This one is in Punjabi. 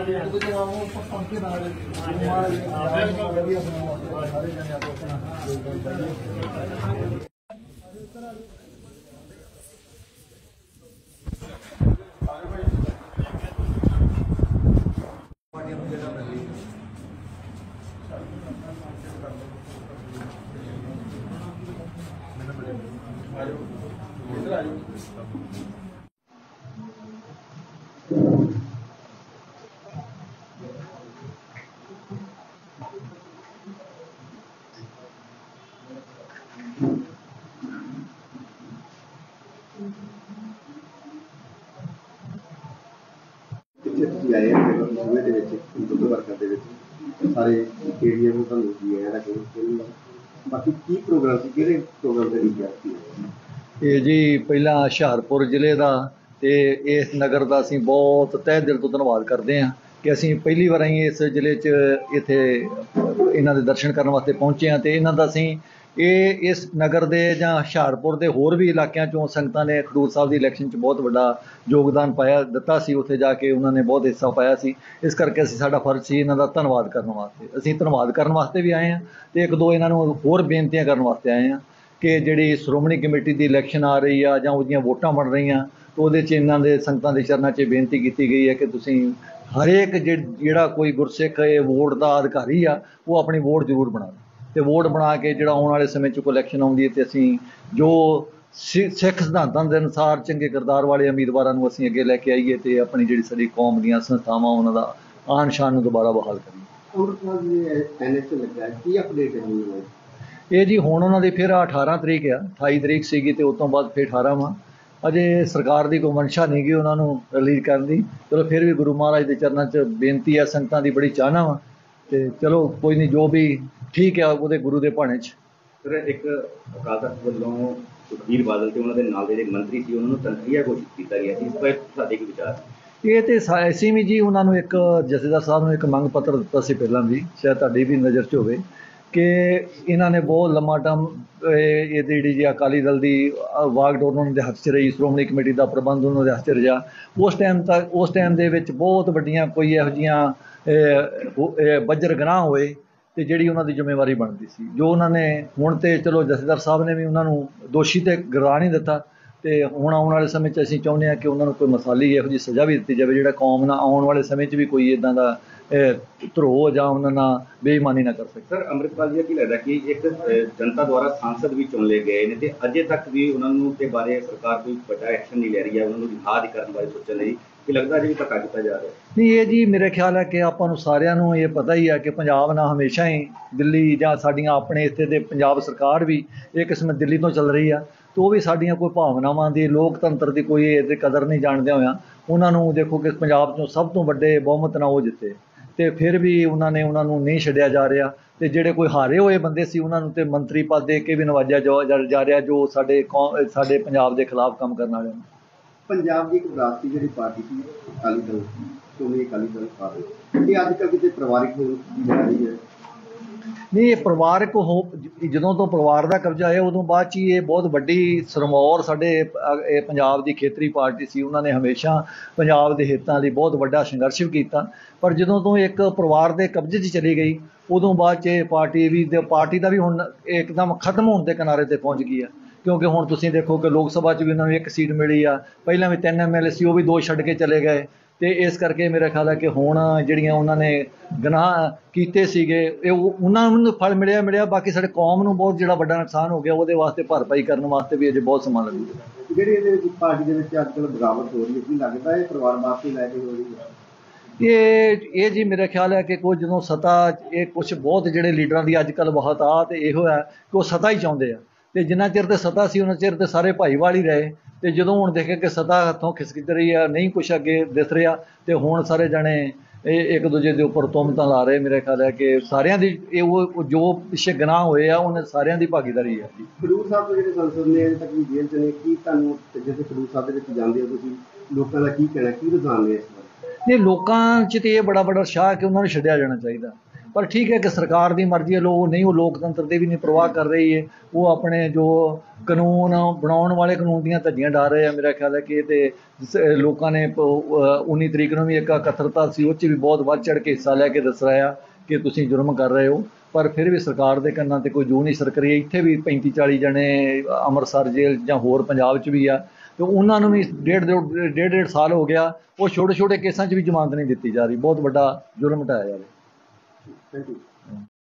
आए सूबे के दुग्ध वर्कर के सारे एरिया में तुहानूं जी आया रखें बाकी की प्रोग्राम से किहड़े प्रोग्राम के विद्यार्थी ਇਹ ਜੀ ਪਹਿਲਾਂ ਹੁਸ਼ਿਆਰਪੁਰ ਜ਼ਿਲ੍ਹੇ ਦਾ ਤੇ ਇਸ ਨਗਰ ਦਾ ਅਸੀਂ ਬਹੁਤ ਤਹਿ ਦਿਲ ਤੋਂ ਧੰਨਵਾਦ ਕਰਦੇ ਹਾਂ ਕਿ ਅਸੀਂ ਪਹਿਲੀ ਵਾਰ ਅਸੀਂ ਇਸ ਜ਼ਿਲ੍ਹੇ 'ਚ ਇੱਥੇ ਇਹਨਾਂ ਦੇ ਦਰਸ਼ਨ ਕਰਨ ਵਾਸਤੇ ਪਹੁੰਚੇ ਹਾਂ ਤੇ ਇਹਨਾਂ ਦਾ ਅਸੀਂ ਇਸ ਨਗਰ ਦੇ ਜਾਂ ਹੁਸ਼ਿਆਰਪੁਰ ਦੇ ਹੋਰ ਵੀ ਇਲਾਕਿਆਂ 'ਚੋਂ ਸੰਗਤਾਂ ਨੇ ਖਡੂਰ ਸਾਹਿਬ ਦੀ ਇਲੈਕਸ਼ਨ 'ਚ ਬਹੁਤ ਵੱਡਾ ਯੋਗਦਾਨ ਦਿੱਤਾ ਸੀ। ਉੱਥੇ ਜਾ ਕੇ ਉਹਨਾਂ ਨੇ ਬਹੁਤ ਹਿੱਸਾ ਪਾਇਆ ਸੀ। ਇਸ ਕਰਕੇ ਸਾਡਾ ਫਰਜ਼ ਸੀ ਇਹਨਾਂ ਦਾ ਧੰਨਵਾਦ ਕਰਨ ਵਾਸਤੇ। ਅਸੀਂ ਧੰਨਵਾਦ ਕਰਨ ਵਾਸਤੇ ਵੀ ਆਏ ਹਾਂ ਤੇ ਇੱਕ ਦੋ ਇਹਨਾਂ ਨੂੰ ਹੋਰ ਬੇਨਤੀਆਂ ਕਰਨ ਵਾਸਤੇ ਆਏ ਹਾਂ ਕਿ ਜਿਹੜੀ ਸ਼੍ਰੋਮਣੀ ਕਮੇਟੀ ਦੀ ਇਲੈਕਸ਼ਨ ਆ ਰਹੀ ਆ ਜਾਂ ਉਹਦੀਆਂ ਵੋਟਾਂ ਬਣ ਰਹੀਆਂ ਤਾਂ ਉਹਦੇ 'ਚ ਇਹਨਾਂ ਦੇ ਸੰਗਤਾਂ ਦੇ ਚਰਨਾਂ 'ਚ ਬੇਨਤੀ ਕੀਤੀ ਗਈ ਹੈ ਕਿ ਤੁਸੀਂ ਹਰੇਕ ਜਿਹੜਾ ਕੋਈ ਗੁਰਸਿੱਖ ਵੋਟ ਦਾ ਅਧਿਕਾਰੀ ਆ ਉਹ ਆਪਣੀ ਵੋਟ ਜ਼ਰੂਰ ਬਣਾਵੇ ਤੇ ਵੋਟ ਬਣਾ ਕੇ ਜਿਹੜਾ ਆਉਣ ਵਾਲੇ ਸਮੇਂ 'ਚ ਕੋਈ ਇਲੈਕਸ਼ਨ ਆਉਂਦੀ ਹੈ ਤੇ ਅਸੀਂ ਜੋ ਸਿੱਖ ਸਿਧਾਂਤਾਂ ਦੇ ਅਨੁਸਾਰ ਚੰਗੇ ਕਿਰਦਾਰ ਵਾਲੇ ਉਮੀਦਵਾਰਾਂ ਨੂੰ ਅਸੀਂ ਅੱਗੇ ਲੈ ਕੇ ਆਈਏ ਤੇ ਆਪਣੀ ਜਿਹੜੀ ਸਾਡੀ ਕੌਮ ਦੀਆਂ ਸੰਸਥਾਵਾਂ ਉਹਨਾਂ ਦਾ ਆਨ ਸ਼ਾਨ ਨੂੰ ਦੁਬਾਰਾ ਬਹਾਲ ਕਰੀਏ। ਕੀ ਅਪਡੇਟ ਹੈ ਇਹ ਜੀ ਹੁਣ ਉਹਨਾਂ ਦੀ ਫਿਰ 18 ਤਰੀਕ ਆ, 28 ਤਰੀਕ ਸੀਗੀ ਤੇ ਉਸ ਤੋਂ ਬਾਅਦ ਫਿਰ 18 ਵਾ। ਅਜੇ ਸਰਕਾਰ ਦੀ ਕੋਈ ਮਨਸ਼ਾ ਨਹੀਂ ਗਈ ਉਹਨਾਂ ਨੂੰ ਰਿਲੀਜ਼ ਕਰਨ ਦੀ। ਚਲੋ ਫਿਰ ਵੀ ਗੁਰੂ ਮਹਾਰਾਜ ਦੇ ਚਰਨਾਂ 'ਚ ਬੇਨਤੀ ਆ, ਸੰਗਤਾਂ ਦੀ ਬੜੀ ਚਾਹਨਾ ਵਾ ਤੇ ਚਲੋ ਕੋਈ ਨਹੀਂ, ਜੋ ਵੀ ਠੀਕ ਆ ਉਹਦੇ ਗੁਰੂ ਦੇ ਭਾਣੇ 'ਚ। ਸਰ ਇੱਕ ਅਕਾਲ ਤਖਤ ਵੱਲੋਂ ਸੁਖਬੀਰ ਬਾਦਲ ਤੇ ਉਹਨਾਂ ਦੇ ਨਾਲ ਦੇ ਜਿਹੜੇ ਮੰਤਰੀ ਸੀ ਉਹਨਾਂ ਨੂੰ ਤਨਖੀਹ ਘੋਸ਼ਿਤ ਕੀਤਾ ਗਿਆ ਸੀ, ਇਸ ਬਾਰੇ ਤੁਹਾਡੇ ਕੀ ਵਿਚਾਰ? ਇਹ ਤੇ ਅਸੀਂ ਵੀ ਜੀ ਉਹਨਾਂ ਨੂੰ ਇੱਕ ਜਥੇਦਾਰ ਸਾਹਿਬ ਨੂੰ ਇੱਕ ਮੰਗ ਪੱਤਰ ਦਿੱਤਾ ਸੀ ਪਹਿਲਾਂ ਵੀ, ਸ਼ਾਇਦ ਤੁਹਾਡੀ ਵੀ ਨਜ਼ਰ 'ਚ ਹੋਵੇ ਕਿ ਇਹਨਾਂ ਨੇ ਬਹੁਤ ਲੰਮਾ ਟਾਈਮ ਇਹ ਜਿਹੜੀ ਜੀ ਅਕਾਲੀ ਦਲ ਦੀ ਵਾਗਡੋਰ ਉਹਨਾਂ ਦੇ ਹੱਥ 'ਚ ਰਹੀ, ਸ਼੍ਰੋਮਣੀ ਕਮੇਟੀ ਦਾ ਪ੍ਰਬੰਧ ਉਹਨਾਂ ਦੇ ਹੱਥ 'ਚ ਰਿਹਾ। ਉਸ ਟਾਈਮ ਦੇ ਵਿੱਚ ਬਹੁਤ ਵੱਡੀਆਂ ਕੋਈ ਇਹੋ ਜਿਹੀਆਂ ਬੱਜਰ ਗੁਨਾਹ ਹੋਏ ਤੇ ਜਿਹੜੀ ਉਹਨਾਂ ਦੀ ਜ਼ਿੰਮੇਵਾਰੀ ਬਣਦੀ ਸੀ, ਜੋ ਉਹਨਾਂ ਨੇ ਹੁਣ ਤੇ ਚਲੋ ਜਥੇਦਾਰ ਸਾਹਿਬ ਨੇ ਵੀ ਉਹਨਾਂ ਨੂੰ ਦੋਸ਼ੀ ਤੇ ਗਰਾ ਨਹੀਂ ਦਿੱਤਾ ਤੇ ਹੁਣ ਆਉਣ ਵਾਲੇ ਸਮੇਂ 'ਚ ਅਸੀਂ ਚਾਹੁੰਦੇ ਹਾਂ ਕਿ ਉਹਨਾਂ ਨੂੰ ਕੋਈ ਮਿਸਾਲੀ ਇਹੋ ਜਿਹੀ ਸਜ਼ਾ ਵੀ ਦਿੱਤੀ ਜਾਵੇ ਜਿਹੜਾ ਕੌਮ ਨਾਲ ਆਉਣ ਵਾਲੇ ਸਮੇਂ 'ਚ ਵੀ ਕੋਈ ਇੱਦਾਂ ਦਾ ਧਰੋਹ ਜਾਂ ਉਹਨਾਂ ਨਾਲ ਬੇਈਮਾਨੀ ਨਾ ਕਰ ਸਕੇ। ਸਰ ਅੰਮ੍ਰਿਤਪਾਲ ਜੀ ਕੀ ਲੱਗਦਾ ਕਿ ਇੱਕ ਜਨਤਾ ਦੁਆਰਾ ਸਾਂਸਦ ਵੀ ਚੁਣ ਲਏ ਗਏ ਨੇ ਤੇ ਅਜੇ ਤੱਕ ਵੀ ਉਹਨਾਂ ਨੂੰ ਤੇ ਬਾਰੇ ਸਰਕਾਰ ਕੋਈ ਵੱਡਾ ਐਕਸ਼ਨ ਨਹੀਂ ਲੈ ਰਹੀ ਹੈ, ਉਹਨਾਂ ਨੂੰ ਰਿਹਾਅ ਕਰਨ ਬਾਰੇ ਸੋਚਣ ਲਈ ਕੀ ਲੱਗਦਾ ਅਜੇ ਵੀ ਧੱਕਾ ਕੀਤਾ ਜਾ ਰਿਹਾ? ਨਹੀਂ, ਇਹ ਜੀ ਮੇਰੇ ਖਿਆਲ ਹੈ ਕਿ ਆਪਾਂ ਨੂੰ ਸਾਰਿਆਂ ਨੂੰ ਇਹ ਪਤਾ ਹੀ ਹੈ ਕਿ ਪੰਜਾਬ ਨਾਲ ਹਮੇਸ਼ਾ ਹੀ ਦਿੱਲੀ ਜਾਂ ਸਾਡੀਆਂ ਆਪਣੇ ਇੱਥੇ ਦੇ ਪੰਜਾਬ ਸਰਕਾਰ ਵੀ ਇਹ ਕਿਸਮ ਦਿੱਲੀ ਤੋਂ ਚੱਲ ਰਹੀ ਆ ਤੇ ਉਹ ਵੀ ਸਾਡੀਆਂ ਕੋਈ ਭਾਵਨਾਵਾਂ ਦੀ ਲੋਕਤੰਤਰ ਦੀ ਕੋਈ ਇਹਦੀ ਕਦਰ ਨਹੀਂ ਜਾਣਦੇ ਹੋਇਆਂ ਉਹਨਾਂ ਨੂੰ ਦੇਖੋ ਕਿ ਪੰਜਾਬ 'ਚੋਂ ਸਭ ਤੋਂ ਵੱਡੇ ਬਹੁਮਤ ਨਾਲ ਉਹ ਜਿੱਤੇ ਤੇ ਫਿਰ ਵੀ ਉਹਨਾਂ ਨੂੰ ਨਹੀਂ ਛੱਡਿਆ ਜਾ ਰਿਹਾ ਤੇ ਜਿਹੜੇ ਕੋਈ ਹਾਰੇ ਹੋਏ ਬੰਦੇ ਸੀ ਉਹਨਾਂ ਨੂੰ ਤੇ ਮੰਤਰੀ ਪਦ ਦੇ ਕੇ ਵੀ ਨਵਾਜਿਆ ਜਾ ਰਿਹਾ ਜੋ ਸਾਡੇ ਪੰਜਾਬ ਦੇ ਖਿਲਾਫ ਕੰਮ ਕਰਨ ਵਾਲੇ ਨੇ। ਪੰਜਾਬ ਦੀ ਇੱਕ ਵਿਰਾਸਤੀ ਜਿਹੜੀ ਪਾਰਟੀ ਸੀ ਅਕਾਲੀ ਦਲ, ਸ਼੍ਰੋਮਣੀ ਅਕਾਲੀ ਦਲ ਪਾਰਟੀ, ਇਹ ਅੱਜ ਕੱਲ੍ਹ ਕਿਤੇ ਪਰਿਵਾਰਿਕ ਹੋ ਰਹੀ ਹੈ। ਨਹੀਂ, ਇਹ ਪਰਿਵਾਰਕ ਜਦੋਂ ਤੋਂ ਪਰਿਵਾਰ ਦਾ ਕਬਜ਼ਾ ਆਇਆ ਉਦੋਂ ਬਾਅਦ 'ਚ ਹੀ ਇਹ ਬਹੁਤ ਵੱਡੀ ਸਿਰਮੌਰ ਸਾਡੇ ਇਹ ਪੰਜਾਬ ਦੀ ਖੇਤਰੀ ਪਾਰਟੀ ਸੀ। ਉਹਨਾਂ ਨੇ ਹਮੇਸ਼ਾ ਪੰਜਾਬ ਦੇ ਹਿੱਤਾਂ ਲਈ ਬਹੁਤ ਵੱਡਾ ਸੰਘਰਸ਼ ਵੀ ਕੀਤਾ, ਪਰ ਜਦੋਂ ਤੋਂ ਇੱਕ ਪਰਿਵਾਰ ਦੇ ਕਬਜ਼ੇ 'ਚ ਚਲੀ ਗਈ ਉਦੋਂ ਬਾਅਦ 'ਚ ਇਹ ਪਾਰਟੀ ਦਾ ਵੀ ਹੁਣ ਇੱਕਦਮ ਖਤਮ ਹੋਣ ਦੇ ਕਿਨਾਰੇ 'ਤੇ ਪਹੁੰਚ ਗਈ ਆ। ਕਿਉਂਕਿ ਹੁਣ ਤੁਸੀਂ ਦੇਖੋ ਕਿ ਲੋਕ ਸਭਾ 'ਚ ਵੀ ਉਹਨਾਂ ਨੂੰ ਇੱਕ ਸੀਟ ਮਿਲੀ ਆ, ਪਹਿਲਾਂ ਵੀ 3 MLA ਸੀ, ਉਹ ਵੀ 2 ਛੱਡ ਕੇ ਚਲੇ ਗਏ ਤੇ ਇਸ ਕਰਕੇ ਮੇਰਾ ਖਿਆਲ ਹੈ ਕਿ ਹੁਣ ਜਿਹੜੀਆਂ ਉਹਨਾਂ ਨੇ ਗੁਨਾਹ ਕੀਤੇ ਸੀਗੇ ਇਹ ਉਹਨਾਂ ਨੂੰ ਫਲ ਮਿਲਿਆ, ਬਾਕੀ ਸਾਡੇ ਕੌਮ ਨੂੰ ਬਹੁਤ ਜਿਹੜਾ ਵੱਡਾ ਨੁਕਸਾਨ ਹੋ ਗਿਆ ਉਹਦੇ ਵਾਸਤੇ ਭਰਪਾਈ ਕਰਨ ਵਾਸਤੇ ਵੀ ਅਜੇ ਬਹੁਤ ਸਮਾਂ ਲੱਗੂਗਾ। ਜਿਹੜੀ ਇਹਦੇ ਵਿੱਚ ਪਾਰਟੀ ਦੇ ਵਿੱਚ ਅੱਜ ਕੱਲ੍ਹ ਬਗਾਵਤ ਹੋ ਰਹੀ ਹੈ, ਕੀ ਲੱਗਦਾ ਇਹ ਪਰਿਵਾਰ ਵਾਪਸੀ ਲੈ ਕੇ ਹੋ ਰਹੀ ਹੈ? ਇਹ ਜੀ ਮੇਰਾ ਖਿਆਲ ਹੈ ਕਿ ਕੋਈ ਜਦੋਂ ਸੱਤਾ ਇਹ ਕੁਛ ਬਹੁਤ ਜਿਹੜੇ ਲੀਡਰਾਂ ਦੀ ਅੱਜ ਕੱਲ੍ਹ ਬਹੁਤ ਆ ਤੇ ਇਹੋ ਹੈ ਕਿ ਉਹ ਸੱਤਾ ਹੀ ਚਾਹੁੰਦੇ ਆ ਤੇ ਜਿੰਨਾ ਚਿਰ ਤੇ ਸੱਤਾ ਸੀ ਉਹਨਾਂ ਚਿਰ ਤੇ ਸਾਰੇ ਭਾਈਵਾਲ ਹੀ ਰਹੇ ਤੇ ਜਦੋਂ ਹੁਣ ਦੇਖੇ ਕਿ ਸੱਤਾ ਹੱਥੋਂ ਖਿਸਕ ਰਹੀ ਆ, ਨਹੀਂ ਕੁਛ ਅੱਗੇ ਦਿਸ ਰਿਹਾ ਤੇ ਹੁਣ ਸਾਰੇ ਜਣੇ ਇਹ ਇੱਕ ਦੂਜੇ ਦੇ ਉੱਪਰ ਤੁਹਮਤਾਂ ਲਾ ਰਹੇ। ਮੇਰੇ ਖਿਆਲ ਹੈ ਕਿ ਸਾਰਿਆਂ ਦੀ ਉਹ ਜੋ ਪਿੱਛੇ ਗੁਨਾਹ ਹੋਏ ਆ ਉਹਨਾਂ ਸਾਰਿਆਂ ਦੀ ਭਾਗੀਦਾਰੀ ਹੈ। ਖਡੂਰ ਸਾਹਿਬ ਤੋਂ ਜਿਹੜੇ ਸੰਸਦ ਨੇ ਅਜੇ ਤੱਕ ਵੀ ਜੇਲ੍ਹ 'ਚ ਨੇ, ਕੀ ਤੁਹਾਨੂੰ ਜਿੱਥੇ ਖਡੂਰ ਸਾਹਿਬ ਦੇ ਵਿੱਚ ਜਾਂਦੇ ਹੋ ਤੁਸੀਂ ਲੋਕਾਂ ਦਾ ਕੀ ਕਹਿਣਾ, ਕੀ ਰੁਝਾਨ ਨੇ ਇਸ ਬਾਰੇ? ਨਹੀਂ, ਲੋਕਾਂ 'ਚ ਤੇ ਇਹ ਬੜਾ ਉਤਸ਼ਾਹ ਕਿ ਉਹਨਾਂ ਨੂੰ ਛੱਡਿਆ ਜਾਣਾ ਚਾਹੀਦਾ। ਪਰ ਠੀਕ ਹੈ ਕਿ ਸਰਕਾਰ ਦੀ ਮਰਜ਼ੀ ਹੈ, ਲੋਕ ਨਹੀਂ, ਉਹ ਲੋਕਤੰਤਰ ਦੀ ਵੀ ਨਹੀਂ ਪਰਵਾਹ ਕਰ ਰਹੀ ਹੈ। ਉਹ ਆਪਣੇ ਜੋ ਕਾਨੂੰਨ ਬਣਾਉਣ ਵਾਲੇ ਕਾਨੂੰਨ ਦੀਆਂ ਧੱਜੀਆਂ ਡਾਲ ਰਹੇ ਆ। ਮੇਰਾ ਖਿਆਲ ਹੈ ਕਿ ਇਹ ਤੇ ਲੋਕਾਂ ਨੇ 19 ਤਰੀਕ ਨੂੰ ਵੀ ਇੱਕ ਇਕੱਤਰਤਾ ਸੀ, ਉਹ 'ਚ ਵੀ ਬਹੁਤ ਵੱਧ ਚੜ੍ਹ ਕੇ ਹਿੱਸਾ ਲੈ ਕੇ ਦੱਸ ਰਿਹਾ ਕਿ ਤੁਸੀਂ ਜੁਰਮ ਕਰ ਰਹੇ ਹੋ। ਪਰ ਫਿਰ ਵੀ ਸਰਕਾਰ ਦੇ ਕੰਨਾਂ ਤੇ ਕੋਈ ਜੂੰ ਨਹੀਂ ਸਰਕ ਰਹੀ। ਇੱਥੇ ਵੀ 35-40 ਜਣੇ ਅੰਮ੍ਰਿਤਸਰ ਜੇਲ੍ਹ ਜਾਂ ਹੋਰ ਪੰਜਾਬ 'ਚ ਵੀ ਆ, ਤੇ ਉਹਨਾਂ ਨੂੰ ਵੀ ਡੇਢ ਸਾਲ ਹੋ ਗਿਆ। ਉਹ ਛੋਟੇ ਛੋਟੇ ਕੇਸਾਂ 'ਚ ਵੀ ਜ਼ਮਾਨਤ ਨਹੀਂ ਦਿੱਤੀ ਜਾ ਰਹੀ। ਬਹੁਤ ਵੱਡਾ ਜੁਰਮ ਢਾਇਆ ਜਾਵੇ। Thank you.